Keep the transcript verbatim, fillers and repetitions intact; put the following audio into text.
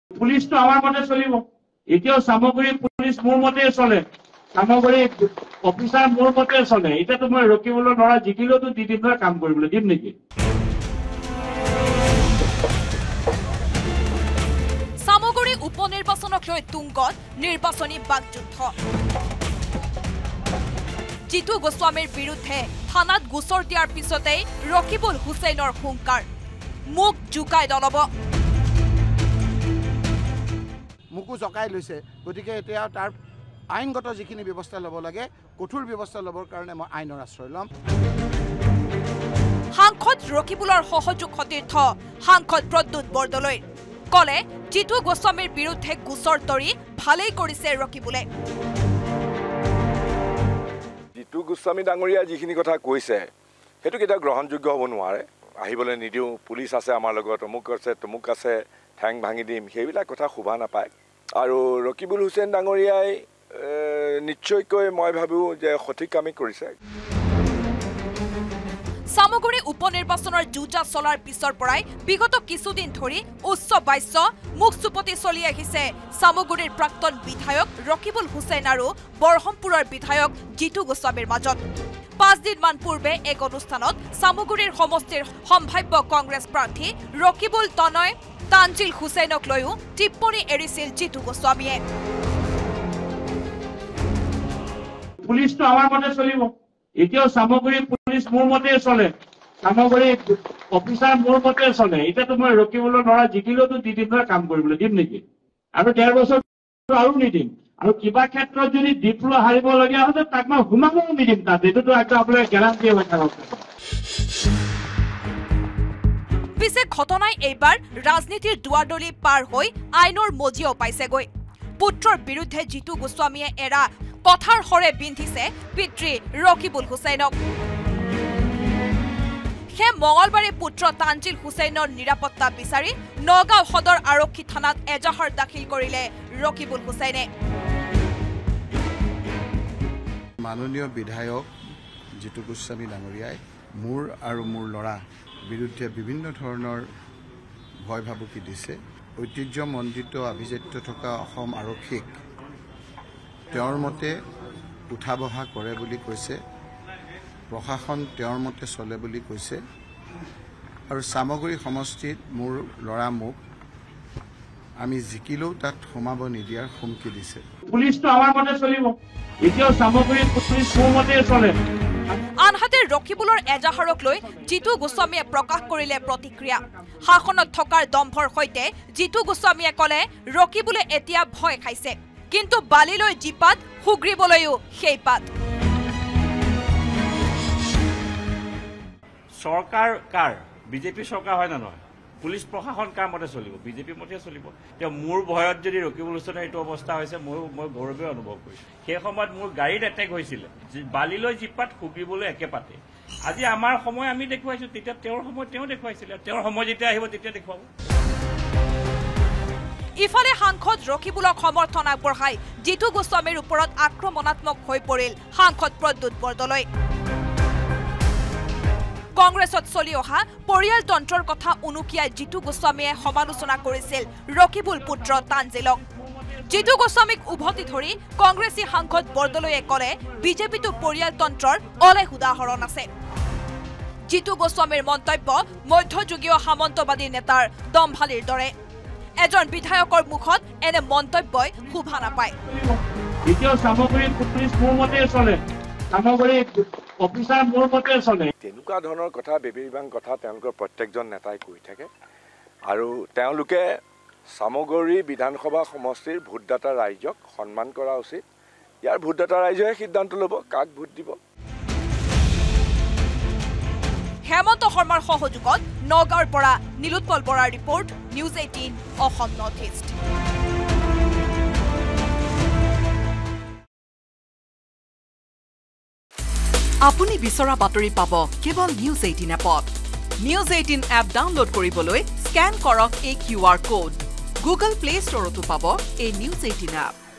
police তো আমার মতে চলিব এতিয়াও সামগ্ৰী পুলিশ মোৰ মতে চলে সামগ্ৰী অফিচাৰ মোৰ মতে চলে এটা তো মই ৰকিবলৈ নৰা জিকিলেও তো দি দিম কাম কৰিবলৈ দিম নেকি সামগ্ৰী উপনিৰ্বাচনক লৈ তুংগত নিৰ্বাচনী বাকযুদ্ধ জিতু গোস্বামীৰ বিৰুদ্ধে থানাত গোচৰ দিয়াৰ পিছতেই ৰকিবুল হুছেইনৰ হুংকাৰ মুখ জুকাই নল'ব মুকু জকাই লৈছে গতিকে এতিয়া তাৰ আইনগত যিখিনি ব্যৱস্থা ল'ব লাগে কঠোৰ ব্যৱস্থা ল'বৰ কাৰণে মই আইনৰ আশ্ৰয় ল'ম সাংসদ ৰকিবুলৰ সহযোগ সতীৰ্থ সাংসদ প্ৰদ্যুৎ বৰদলৈ কলে জিতু গোস্বামীৰ বিৰুদ্ধে গোচৰ তৰি ভালেই কৰিছে ৰকিবুলে জিতু গোস্বামী ডাঙৰীয়া যিখিনি কথা কৈছে সেইটো কেতিয়া গ্ৰহণযোগ্য হ'ব নোৱাৰে আহিবলৈ নিদিও পুলিশ আছে আমাৰ লগত অমুক আছে তমুক আছে ঠেং ভাঙি দিম সেইবিলাক কথা শোভা নাপায় আৰু ৰকিবুল হুছেইন ডাঙৰীয়াই নিশ্চয়কৈ মই ভাবো যে সঠিক কামেই কৰিছে সামগ্ৰী উপনিৰ্বাচনৰ যুঁজা চলাৰ পিছৰ পৰাই বিগত কিছুদিন ধৰি উচ্চ বাস্য মুখ চুপতি চলি আহিছে সামগ্ৰীৰ প্ৰাক্তন বিধায়ক ৰকিবুল হুছেইন আৰু বৰহমপুৰৰ বিধায়ক জিতু গোস্বামীৰ মাজত পাঁচদিনমান পূৰ্বে এক অনুষ্ঠানত সামগ্ৰীৰ সমষ্টিৰ সম্ভাৱ্য কংগ্ৰেছ প্ৰাৰ্থী ৰকিবুল তনয় তানজিল হুছেইনক লৈও টিপ্পনী এৰিছিল জিতু গোস্বামীয়ে পুলিশ তো আমার মতে চলিব এতিয়াও সামগ্ৰী পুলিশ মোৰ মতে চলে সামগ্ৰী অফিচাৰ মোৰ মতে চলে এটা তো মই ৰকিবলৈ নৰা জিকিলেও তো দি দিম কাম কৰিবলৈ দিম নেকি আৰু ডেৰ বছৰ আৰু নিদিম আৰু কিবা ক্ষেত্ৰত যদি ডিপ্ল হাৰিবলগীয়া হয় তাক মই সোমাবও নিদিম তাত এইটোতো একদম আপোনাৰ গেৰাণ্টি হৈ থাকক পিছে ঘটনাই এইবাৰ ৰাজনীতিৰ দুৱাৰদলি পাৰ হৈ আইনৰ মজিয়াও পাইছেগৈ পুত্ৰৰ বিৰুদ্ধে জিতু গোস্বামীয়ে এৰা কথাৰ হৰে বিন্ধিছে পিতৃ ৰকিবুল হুছেইনক হে মঙলবাৰে পুত্ৰ তানজিল হুছেইনৰ নিৰাপত্তা বিচাৰি নগাঁও সদৰ আৰক্ষী থানাত এজাহাৰ দাখিল কৰিলে ৰকিবুল হুছেইনে মাননীয় বিধায়ক জিতু গোস্বামী ডাঙৰীয়াই মোৰ আৰু মোৰ ল'ৰা বিৰুদ্ধে বিভিন্ন ধৰণৰ ভয় ভাবুকি দিছে ঐতিহ্যমণ্ডিত অভিজাত্য থকা অসম আৰক্ষীক তেওঁৰ মতে উঠা বহা কৰে বুলি কৈছে প্ৰশাসন তেওঁৰ মতে চলে বুলি কৈছে আৰু সামগ্ৰী সমষ্টিত মোৰ ল'ৰা মোক আমি জিকিলেও তাত সোমাব নিদিয়াৰ হুমকি দিছে পুলিশ তো আমার মতে চলিব এতিয়াও সামগ্ৰী পুলিশ মোৰ মতে চলে আনহাতে ৰকিবুলৰ এজাহাৰক লৈ জিতু গোস্বামীয়ে প্ৰকাশ কৰিলে প্ৰতিক্ৰিয়া শাসনত থকাৰ দম্ভৰ সৈতে জিতু গোস্বামীয়ে কলে ৰকিবুলে এতিয়া ভয় খাইছে কিন্তু বালিলৈ জিপাত হুগ্ৰিবলৈও সেই পাত সৰকাৰ কাৰ বিজেপি সৰকাৰ হয় না নহয় পুলিশ প্ৰশাসন কাৰ মতে চলিব বিজেপি মতে চলিব তেওঁ মোৰ ভয়ত যদি ৰকিবুল হুছেইনৰ এইটো অৱস্থা হৈছে মই মই গৌৰৱে অনুভৱ কৰিছো সেই সময়ত মোৰ গাড়ীত এটেক হৈছিল বালিলৈ জিপাত হুগ্ৰিবলৈ একে পাতে আজি আমাৰ সময় আমি দেখুৱাইছো তেতিয়া তেওঁৰ সময় তেওঁ দেখুৱাইছিল তেওঁৰ সময় যেতিয়া আহিব তেতিয়া দেখুৱাব ইফালে সাংসদ ৰকিবুলক সমৰ্থন আগবঢ়াই জিতু গোস্বামীৰ ওপৰত আক্ৰমণাত্মক হৈ পৰিল সাংসদ প্ৰদ্যুৎ বৰদলৈ কংগ্ৰেছত চলি অহা পৰিয়ালতন্ত্ৰৰ কথা উনুকিয়াই জিতু গোস্বামীয়ে সমালোচনা কৰিছিল ৰকিবুল পুত্ৰ তানজিলক জিতু গোস্বামীক উভতি ধৰি কংগ্ৰেছী সাংসদ বৰদলৈয়ে কলে বিজেপিটো পৰিয়ালতন্ত্ৰৰ অলেখ উদাহৰণ আছে জিতু গোস্বামীৰ মন্তব্য মধ্যযুগীয় সামন্তবাদী নেতাৰ দম্ভালিৰ দৰে এজন বিধায়কৰ মুখত এনে মন্তব্যই শোভা নাপায় এতিয়াও সামগ্ৰী পুলিশ মোৰ মতে চলে সামগ্ৰী অফিচাৰ মোৰ মতে চলে তেনেকুৱা ধৰণৰ কথা বেবেইবাং কথা তেওঁলোকৰ প্ৰত্যেকজন নেতাই কৈ থাকে আৰু তেওঁলোকে সামগ্ৰী বিধানসভা সমষ্টিৰ ভোটদাতা ৰাইজক সন্মান কৰা উচিত ইয়াৰ ভোটদাতা ৰাইজে সিদ্ধান্ত ল'ব কাক ভোট দিব হেমন্ত শৰ্মাৰ সহযোগত নগাঁৱৰ পৰা নীলোৎপল বৰাৰ report news eighteen Assam north east আপুনি বিচৰা বাতৰি পাব কেৱল নিউজ এইটিন এপত নিউজ এইটিন এপ ডাউনলোড কৰিবলৈ স্ক্যান কৰক এই Q R code Google play ষ্টৰতো পাব এই নিউজ এইটিন এপ